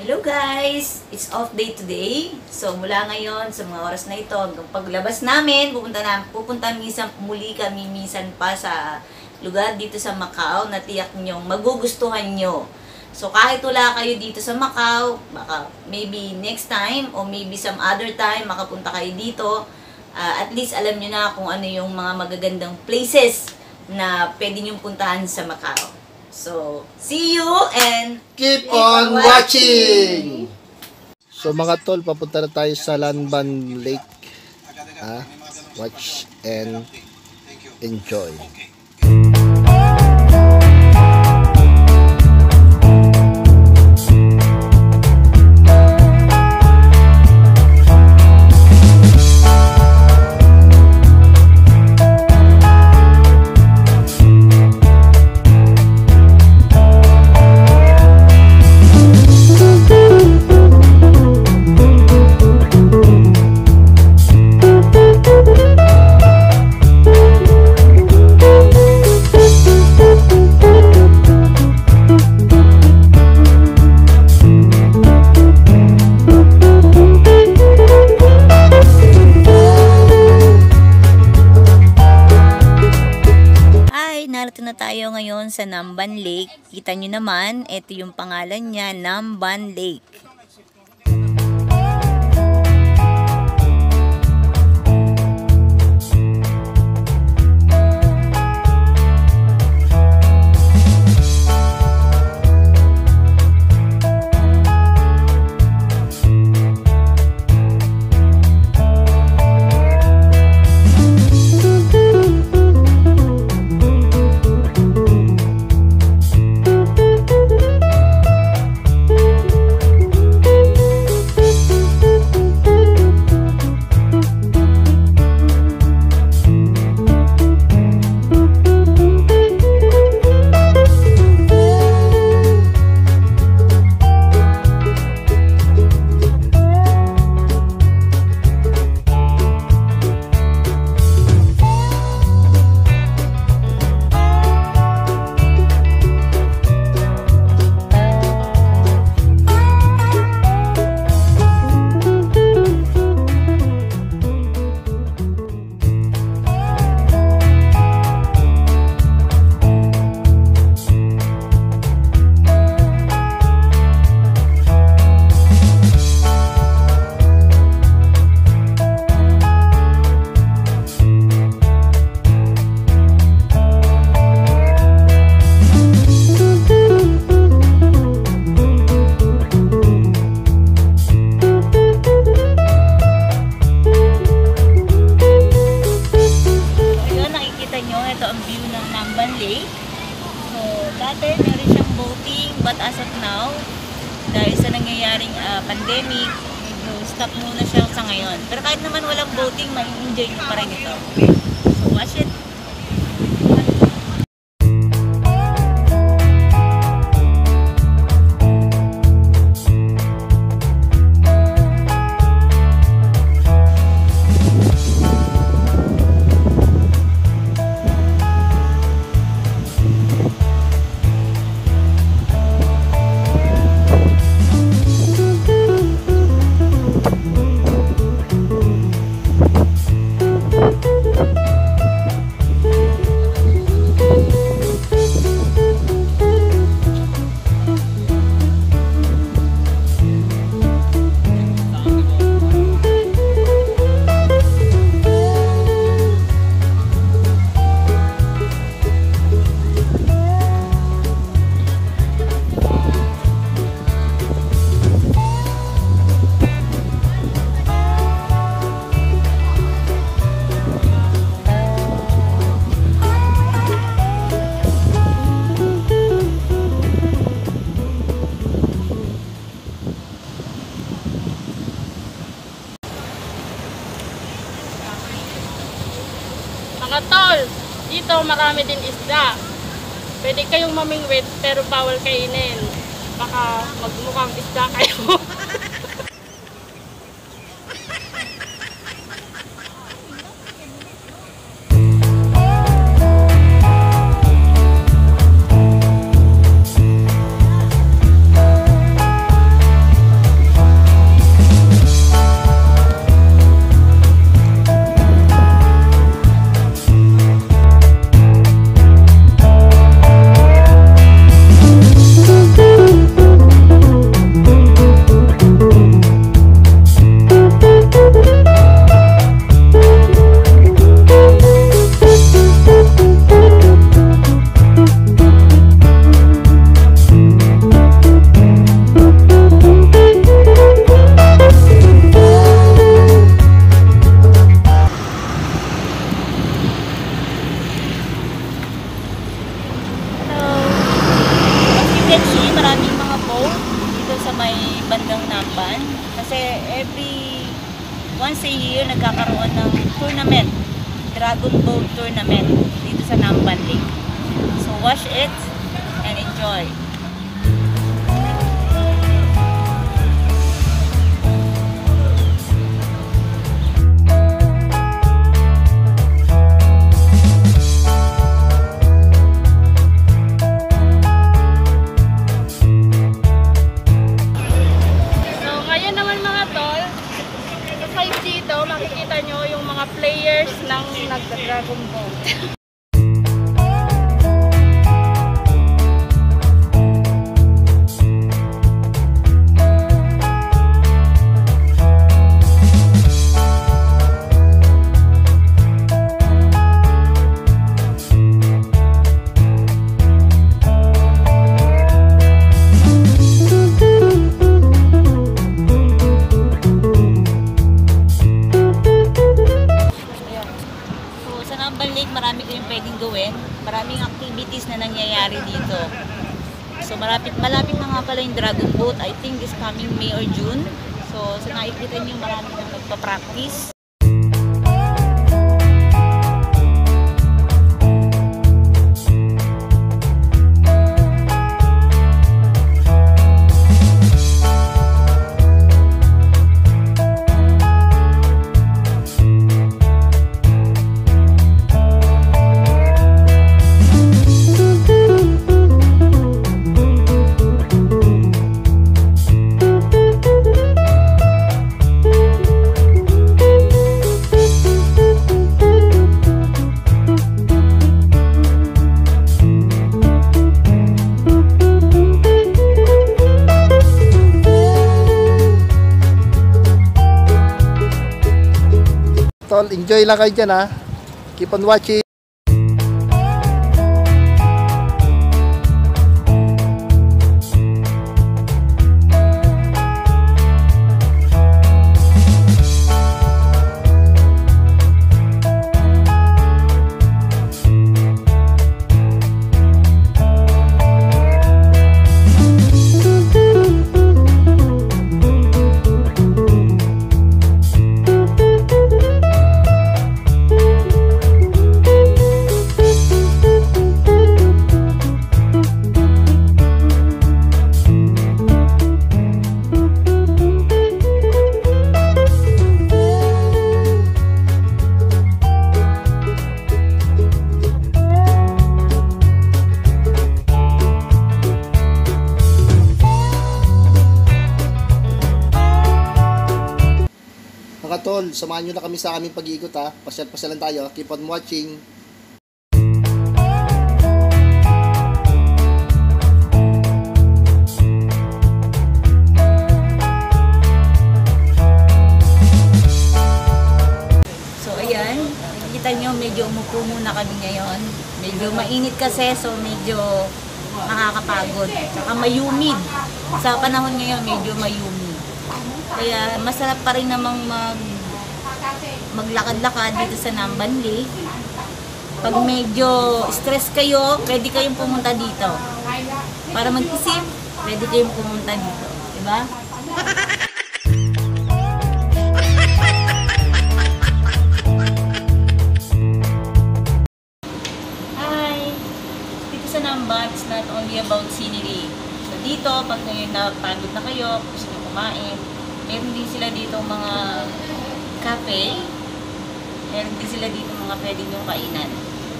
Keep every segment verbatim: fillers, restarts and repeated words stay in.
Hello guys! It's off day today. So mula ngayon sa mga oras na ito, hanggang paglabas namin, pupunta na pupunta minsan muli kami minsan pa sa lugar dito sa Macau na tiyak nyong magugustuhan nyo. So kahit wala kayo dito sa Macau, baka maybe next time or maybe some other time makapunta kayo dito. Uh, at least alam nyo na kung ano yung mga magagandang places na pwede nyong puntahan sa Macau. So, see you and keep on watching! So mga tol, papunta na tayo sa Lanban Lake. Ah, watch and enjoy. Narito na tayo ngayon sa Namban Lake. Kita nyo naman, ito yung pangalan niya, Namban Lake. Dati meron siyang boating, but as of now, dahil sa nangyayaring uh, pandemic, medyo stop muna siya sa ngayon. Pero kahit naman walang boating, may enjoy nyo pa rin ito. So watch it! Mga tol, dito marami din isda. Pwede kayong mamingwit pero bawal kainin. Baka magmukhang isda kayo. once a year nagkakaroon ng tournament, Dragon Boat Tournament dito sa Namban Lake. So watch it and enjoy. Makikita nyo yung mga players ng nagda-Dragon Boat. Marami kayong pwedeng gawin. Maraming activities na nangyayari dito. So malapit malapit na nga pala yung Dragon Boat. I think this coming May or June. So sa nakikita nyo marami nang nagpa-practice. Tol, enjoy lang kayo dyan ha. Keep on watching. Mga tol, samahan nyo na kami sa aming pag-iikot ha. Pasyal-pasyalan tayo. Keep on watching. So ayan, kita nyo medyo umupo muna kami ngayon. Medyo mainit kasi, so medyo nakakapagod. Saka mayumid. Sa panahon ngayon medyo mayumid. Kaya masarap pa rin namang mag maglakad-lakad dito sa Namban Lake. Pag medyo stress kayo, pwede kayong pumunta dito. Para mag-isip, pwede kayong pumunta dito. Diba? Hi! Dito sa Namban, it's not only about scenery. So dito, pag ngayon napagod na kayo, gusto nyo kumain, meron din sila dito mga cafe. Meron din sila dito mga pwede nyo kainan.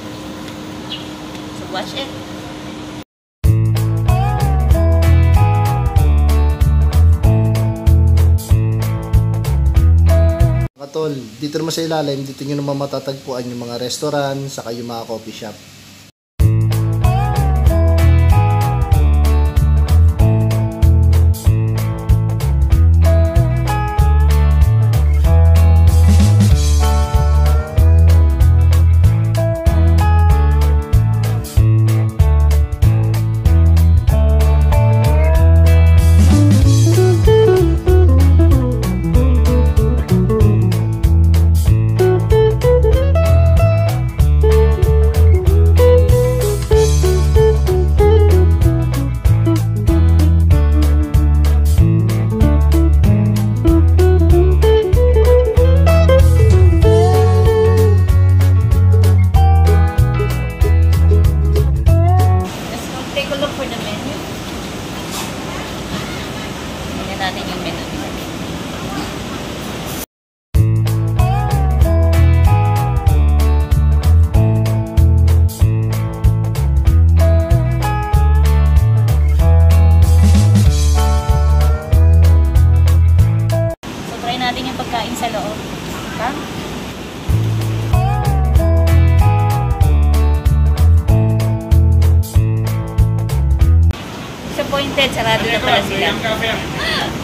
So watch it. Mga tol, dito naman sa ilalim, dito nyo naman matatagpuan yung mga restaurant, saka yung mga coffee shop. Sarado na pala sila.